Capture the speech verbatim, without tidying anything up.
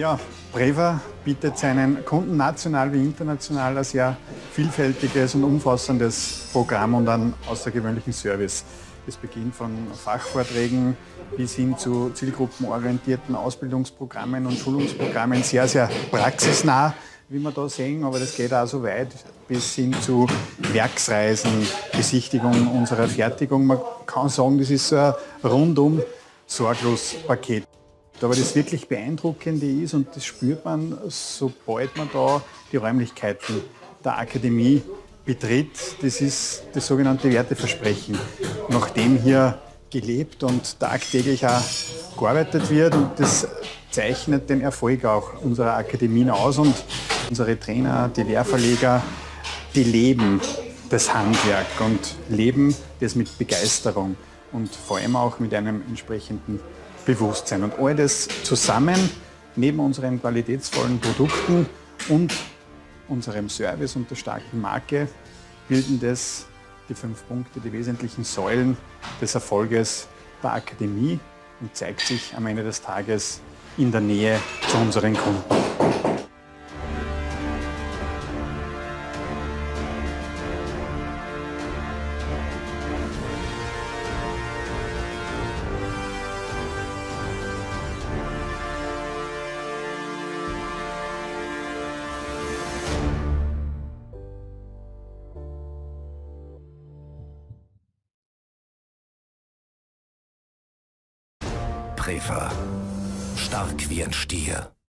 Ja, Preva bietet seinen Kunden national wie international ein sehr vielfältiges und umfassendes Programm und einen außergewöhnlichen Service. Es beginnt von Fachvorträgen bis hin zu zielgruppenorientierten Ausbildungsprogrammen und Schulungsprogrammen, sehr, sehr praxisnah, wie wir da sehen, aber das geht auch so weit bis hin zu Werksreisen, Besichtigung unserer Fertigung. Man kann sagen, das ist so ein rundum sorglos Paket. Aber das wirklich Beeindruckende ist, und das spürt man, sobald man da die Räumlichkeiten der Akademie betritt, das ist das sogenannte Werteversprechen, nach dem hier gelebt und tagtäglich auch gearbeitet wird. Und das zeichnet den Erfolg auch unserer Akademien aus. Und unsere Trainer, die Lehrverleger, die leben das Handwerk und leben das mit Begeisterung und vor allem auch mit einem entsprechenden Bewusstsein. Und all das zusammen, neben unseren qualitätsvollen Produkten und unserem Service und der starken Marke, bilden das die fünf Punkte, die wesentlichen Säulen des Erfolges der Akademie und zeigt sich am Ende des Tages in der Nähe zu unseren Kunden. Preva. Stark wie ein Stier.